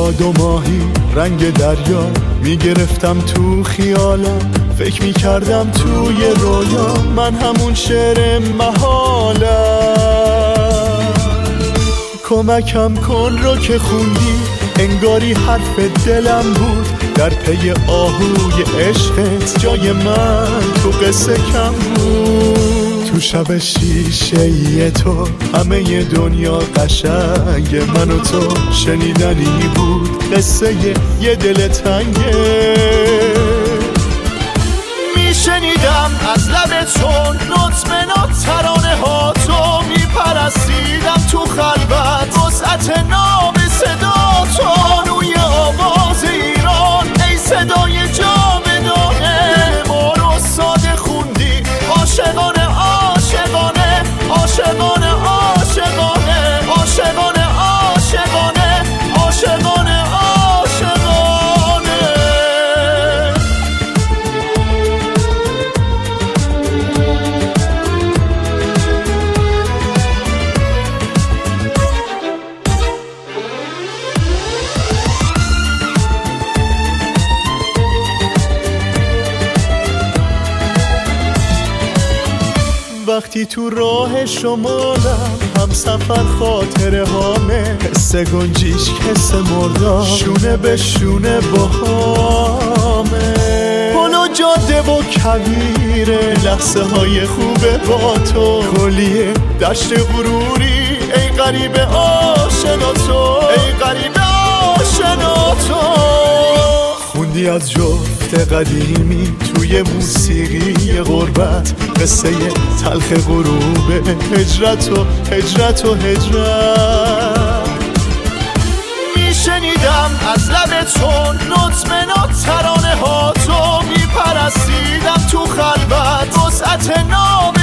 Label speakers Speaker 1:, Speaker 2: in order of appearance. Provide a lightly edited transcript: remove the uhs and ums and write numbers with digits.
Speaker 1: باد و ماهی رنگ دریا میگرفتم تو خیالم، فکر میکردم توی رویا من همون شعر محالم. کمکم کن رو که خوندی انگاری حرف دلم بود، در پی آهوی عشقت جای من تو قصه کم بود. تو شب شیشه تو همه دنیا قشنگ، من و تو شنیدنی بود قصه یه دل تنگه. میشنیدم از لب چون نطم نط ترانه ها تو، میپرستیدم تو خلوت وسعت نام صدا تو. روی آواز ایران ای صدای جاودانه، دل ما رو ساده خوندی عاشقانه عاشقانه عاشقانه عاشقانه عاشقانه عاشقانه عاشقانه عاشقانه. وقتی تو راه شمالم هم سفر خاطره هامه، حس گنجیش حس مردار شونه به شونه باهامه. پل و جاده و کویره لحظه های خوبه با تو، کلیه دشت غروری ای غریب آشنا تو، ای غریب آشنا تو. خوندی از جفت قدیمی توی موسیقی غربت، قصه تلخ غروب هجرت و هجرت و هجرت. میشنیدم از لب چون نطم نط ترانه ها تو، میپرستیدم تو خلوت وسعت نام